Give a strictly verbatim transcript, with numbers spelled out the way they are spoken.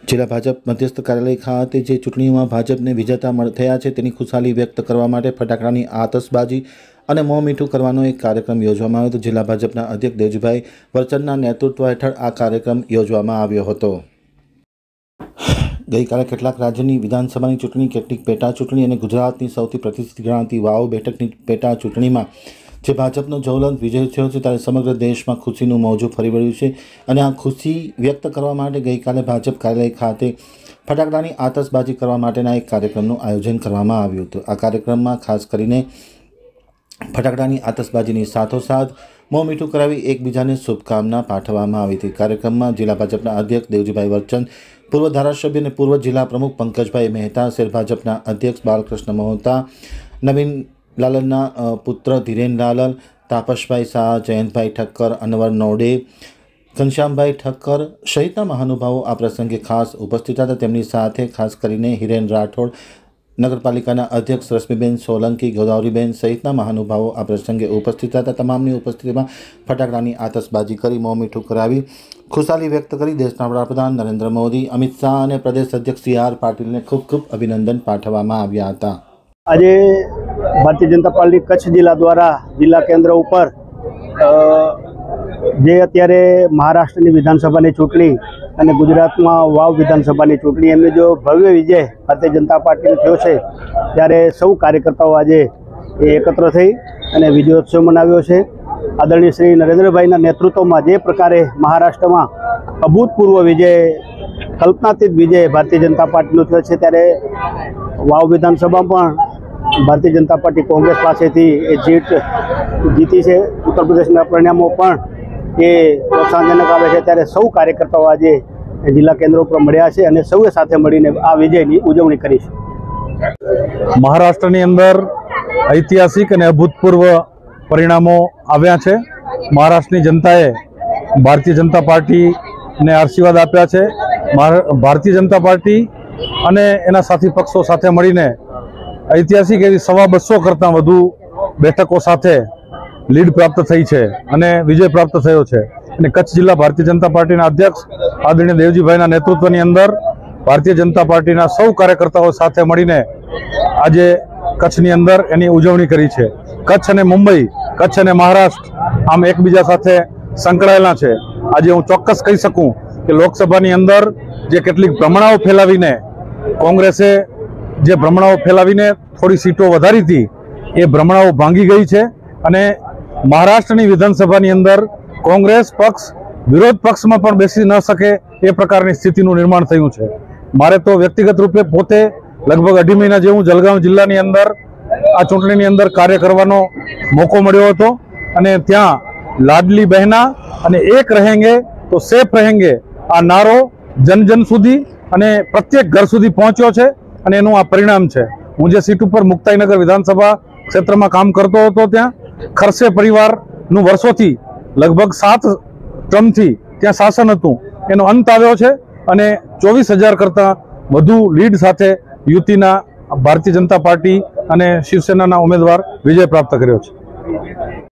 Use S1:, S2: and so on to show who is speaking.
S1: જિલ્લા ભાજપ મધ્યસ્થ કાર્યાલય ખાતે જે ચૂંટણીઓમાં ભાજપને વિજેતા થયા છે તેની ખુશાલી વ્યક્ત કરવા માટે ફટાકડાની આતશબાજી અને મોં મીઠું કરવાનો એક કાર્યક્રમ યોજવામાં આવ્યો હતો। જિલ્લા ભાજપના અધ્યક્ષ દેવજીભાઈ વરચંદના નેતૃત્વ હેઠળ આ કાર્યક્રમ યોજવામાં આવ્યો હતો। ગઈકાલે કેટલાક રાજ્યની વિધાનસભાની ચૂંટણી, કેટલીક પેટા ચૂંટણી અને ગુજરાતની સૌથી પ્રતિષ્ઠિત ગણાતી વાવ બેઠકની પેટા ચૂંટણીમાં જે ભાજપનો જ્વલંત વિજય થયો છે ત્યારે સમગ્ર દેશમાં ખુશીનું મોજું ફરી વળ્યું છે અને આ ખુશી વ્યક્ત કરવા માટે ગઈકાલે ભાજપ કાર્યાલય ખાતે ફટાકડાની આતશબાજી કરવા માટેના એક કાર્યક્રમનું આયોજન કરવામાં આવ્યું હતું। આ કાર્યક્રમમાં ખાસ કરીને ફટાકડાની આતશબાજીની સાથોસાથ મોં મીઠું કરાવી એકબીજાને શુભકામના પાઠવવામાં આવી હતી। કાર્યક્રમમાં જિલ્લા ભાજપના અધ્યક્ષ દેવજીભાઈ વરચંદ, પૂર્વ ધારાસભ્ય અને પૂર્વ જિલ્લા પ્રમુખ પંકજભાઈ મહેતા, શહેર ભાજપના અધ્યક્ષ બાલકૃષ્ણ મહોતા, નવીન લાલનના પુત્ર ધીરેન લાલન, તાપસભાઈ શાહ, જયંતભાઈ ઠક્કર, અનવર નોડે, ઘનશ્યામભાઈ ઠક્કર સહિતના મહાનુભાવો આ પ્રસંગે ખાસ ઉપસ્થિત હતા। તેમની સાથે ખાસ કરીને હિરેન રાઠોડ, નગરપાલિકાના અધ્યક્ષ રશ્મિબેન સોલંકી, ગોદાવરીબેન સહિતના મહાનુભાવો આ પ્રસંગે ઉપસ્થિત હતા। તમામની ઉપસ્થિતિમાં ફટાકડાની આતશબાજી કરી મોં મીઠું કરાવી ખુશાલી વ્યક્ત કરી દેશના વડાપ્રધાન નરેન્દ્ર મોદી, અમિત શાહ અને પ્રદેશ અધ્યક્ષ સી આર પાટીલને ખૂબ ખૂબ અભિનંદન પાઠવવામાં આવ્યા હતા।
S2: આજે ભારતીય જનતા પાર્ટી કચ્છ જિલ્લા દ્વારા જિલ્લા કેન્દ્ર ઉપર જે અત્યારે મહારાષ્ટ્રની વિધાનસભાની ચૂંટણી અને ગુજરાતમાં વાવ વિધાનસભાની ચૂંટણી એમને જો ભવ્ય વિજય ભારતીય જનતા પાર્ટીનો થયો છે ત્યારે સૌ કાર્યકર્તાઓ આજે એકત્ર થઈ અને વિજયોત્સવ મનાવ્યો છે। આદરણીય શ્રી નરેન્દ્રભાઈના નેતૃત્વમાં જે પ્રકારે મહારાષ્ટ્રમાં અભૂતપૂર્વ વિજય, કલ્પનાતીત વિજય ભારતીય જનતા પાર્ટીનો થયો છે ત્યારે વાવ વિધાનસભામાં પણ ભારતીય જનતા પાર્ટી કોંગ્રેસ પાસેથી એ જીત જીતી છે। ઉત્તર પ્રદેશના પરિણામો પણ એ પ્રોત્સાહનજનક આવે છે ત્યારે સૌ કાર્યકર્તાઓ આજે જિલ્લા કેન્દ્રો પર મળ્યા છે અને સૌએ સાથે મળીને આ વિજયની ઉજવણી કરી છે।
S3: મહારાષ્ટ્રની અંદર ઐતિહાસિક અને અભૂતપૂર્વ પરિણામો આવ્યા છે। મહારાષ્ટ્રની જનતાએ ભારતીય જનતા પાર્ટીને આશીર્વાદ આપ્યા છે। ભારતીય જનતા પાર્ટી અને એના સાથી પક્ષો સાથે મળીને ઐતિહાસિક એવી સવા બસો કરતાં વધુ બેઠકો સાથે લીડ પ્રાપ્ત થઈ છે અને વિજય પ્રાપ્ત થયો છે। અને કચ્છ જિલ્લા ભારતીય જનતા પાર્ટીના અધ્યક્ષ આદરણીય દેવજીભાઈના નેતૃત્વની અંદર ભારતીય જનતા પાર્ટીના સૌ કાર્યકર્તાઓ સાથે મળીને આજે કચ્છની અંદર એની ઉજવણી કરી છે। કચ્છ અને મુંબઈ, કચ્છ અને મહારાષ્ટ્ર આમ એકબીજા સાથે સંકળાયેલા છે। આજે હું ચોક્કસ કહી શકું કે લોકસભાની અંદર જે કેટલીક ભ્રમણાઓ ફેલાવીને કોંગ્રેસે જે ભ્રમણાઓ ફેલાવીને થોડી સીટો વધારી હતી એ ભ્રમણાઓ ભાંગી ગઈ છે અને મહારાષ્ટ્રની વિધાનસભાની અંદર કોંગ્રેસ પક્ષ વિરોધ પક્ષમાં પણ બેસી ન શકે એ પ્રકારની સ્થિતિનું નિર્માણ થયું છે। મારે તો વ્યક્તિગત રૂપે પોતે લગભગ અઢી મહિના જેવું જલગાંવ જિલ્લાની અંદર આ ચૂંટણીની અંદર કાર્ય કરવાનો મોકો મળ્યો હતો અને ત્યાં લાડલી બહેના અને એક રહેંગે તો સેફ રહેંગે આ નારો જન જન સુધી અને પ્રત્યેક ઘર સુધી પહોંચ્યો છે અને એનું આ પરિણામ છે। હું જે સીટ ઉપર મુક્તાઈનગર વિધાનસભા ક્ષેત્રમાં કામ કરતો હતો ત્યાં ખરસે પરિવારનું વર્ષોથી લગભગ સાત ટર્મથી ત્યાં શાસન હતું, એનો અંત આવ્યો છે અને ચોવીસ હજાર કરતાં વધુ લીડ સાથે યુતિના ભારતીય જનતા પાર્ટી અને શિવસેનાના ઉમેદવાર વિજય પ્રાપ્ત કર્યો છે।